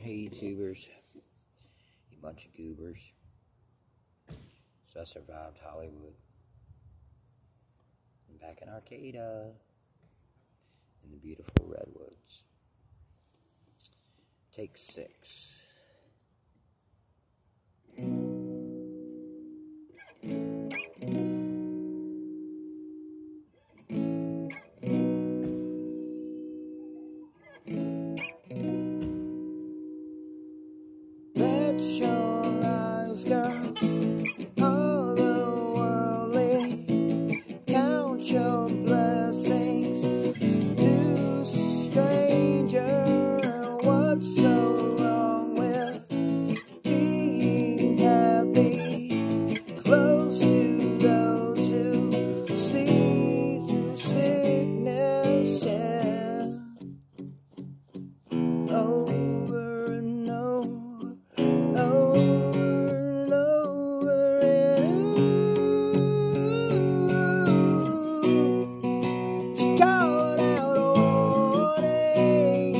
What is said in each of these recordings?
Hey YouTubers, you bunch of goobers. So I survived Hollywood. I'm back in Arcata, in the beautiful redwoods. Take 6. Bet your eyes, girl, otherworldly. Count your blessings, seduce a stranger. What's so wrong with being happy? Close to those who see through sickness, yeah. Over and over, over and over, and ooh, she called out a warning.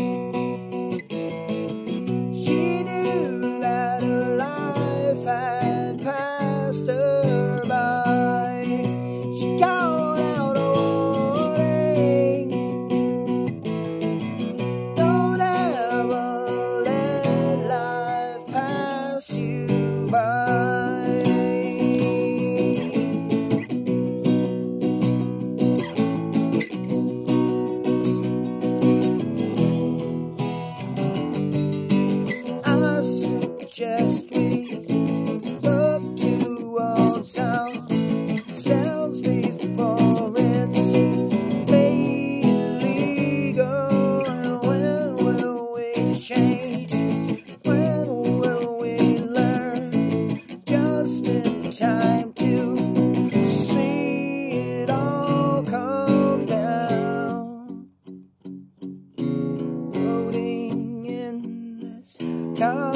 She knew that her life had passed her by. She called out a warning. Don't ever let life pass you by. I suggest we look towards ourselves before it's made illegal. And when will we change? When will we learn? Just in time to see it all come down. Floating in this car.